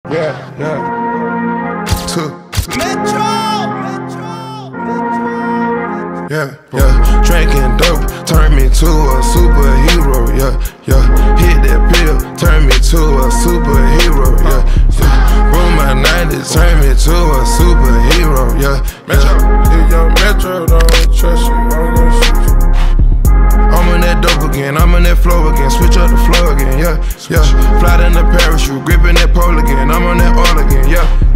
Drinking dope turned me to a superhero, hit that pill, turned me to a superhero, Boom, my 90s turned me to a superhero, Metro, if young Metro don't trust you, I'm gonna shoot you. I'm on that dope again, I'm on that flow again, switch up the flow again, Fly in the parachute, gripping that pole again, I'm on that all again,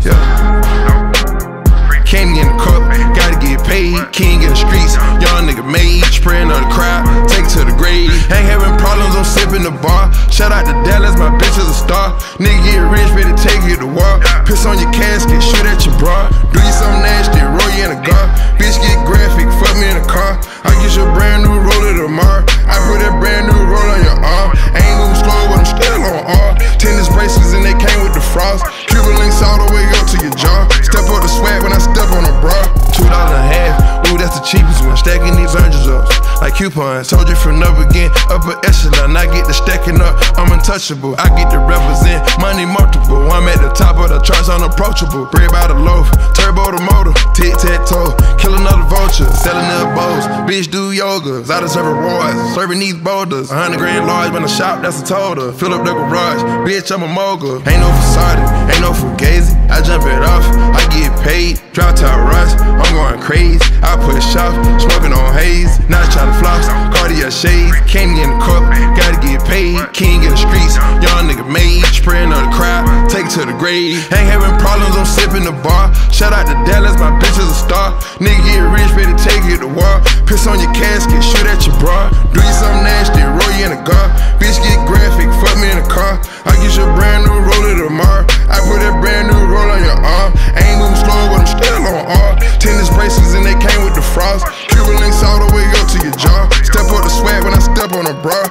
Candy in the cup, gotta get paid, king in the streets, young nigga made, spraying on the crowd, take it to the grave. Ain't having problems, I'm sipping the bar. Shout out to Dallas, my bitch is a star. Nigga get rich, ready to take you to war. Piss on your casket, shoot at your bra. Do you something nasty, roll you in a car. Bitch get graphic, fuck me in a car. I get you a brand new roller tomorrow. I put that brand new roll on your arm. Ain't moving slow, but I'm still on R. Tennis bracelets and they came with the frost. Cuban links all the way up to your jaw. Step up the swag when I step on a bra. $2 a half, ooh, that's the cheapest one. Stacking these oranges up like coupons. Told you from up again, upper echelon. I get the stacking up, I'm untouchable. I get to represent money multiple. I'm at the top of the charts, unapproachable. Bread by the loaf, turbo the motor, tic-tac-toe, kill another vulture, selling their bowls. Bitch do yogas, I deserve rewards, serving these boulders. 100 grand large when I shop, that's a total. Fill up the garage, bitch, I'm a mogul. Ain't no facade, ain't no fugazi. I jump it off, I get paid. Drop top rush, I'm going crazy. I push off, smoking on haze. Not trying to floss, Cartier shades. Candy in the cup, gotta get paid. King in the streets, young nigga made. Spraying on the crowd, take it to the grave. Ain't having problems, I'm sipping the bar. Shout out to Dallas, my bitch is a star. Nigga get rich, ready to take you to war. Piss on your casket, shoot at your bra. Do you something nasty, roll you in a car. Bitch get graphic, fuck me in a car. I get you a brand new roller tomorrow. I put that brand new roll on your arm. Ain't moving slow, but I'm still on R. Tennis bracelets and they came with the frost. Cuban links all the way up to your jaw. Step up the swag when I step on a bra.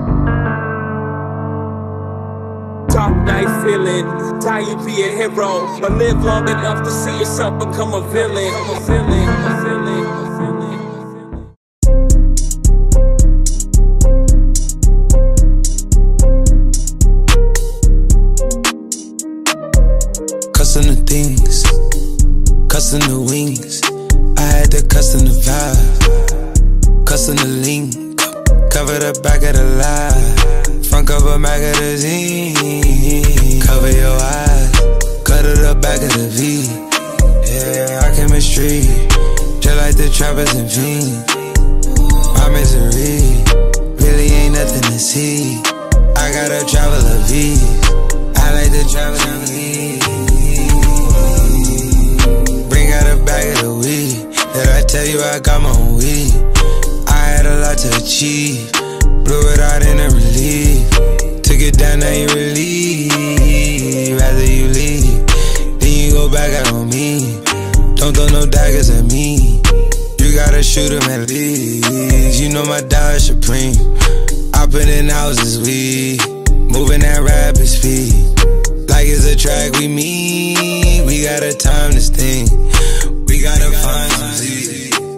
Top night feeling, die you be a hero, but live long enough to see yourself become a villain. Custom the things, custom the wings. I had to custom the vibe, custom the link. Cover the back of the lie, front cover magazine. Cover your eyes, cut it up back of the V. Yeah, our chemistry, just like the trappers and fiends. My misery really ain't nothing to see. I gotta travel a V, I like to travel a V. Bring out a bag of the weed, that I tell you I got my own weed. I had a lot to achieve, blew it out in a relief. Took it down, now you relieve. Rather you leave, then you go back out on me. Don't throw no daggers at me, you gotta shoot them at least. You know my dollar supreme, I put in houses, we moving at rapid speed. Like it's a track we meet, we gotta time this thing. We gotta find some Z.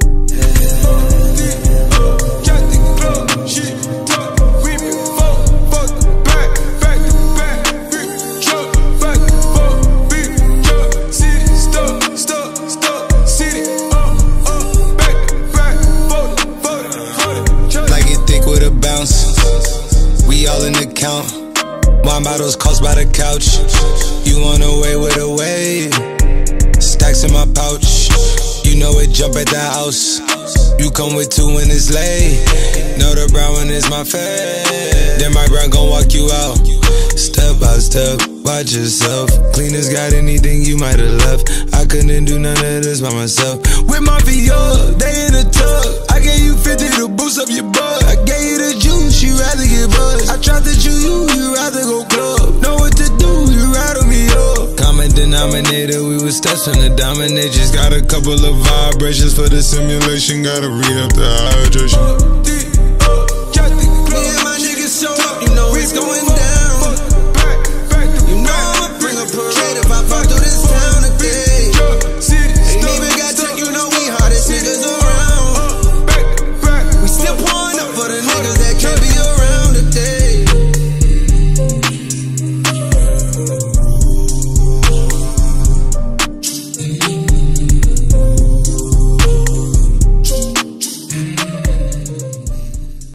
Wine bottles cost by the couch. You on the way with a wave, stacks in my pouch. You know it jump at the house. You come with two when it's late. Know the brown one is my fave. Then my brown gon' walk you out, step by step. Watch yourself. Cleaners got anything you might have left. I couldn't do none of this by myself. With my VR, they in the tub. I gave you 50 to boost up your butt. I gave you the juice, you rather get buzzed. I tried to chew you rather go club. Know what to do, you rattle me up. Common denominator, we was steps from the dominate. Just got a couple of vibrations for the simulation. Gotta re-up the hydration.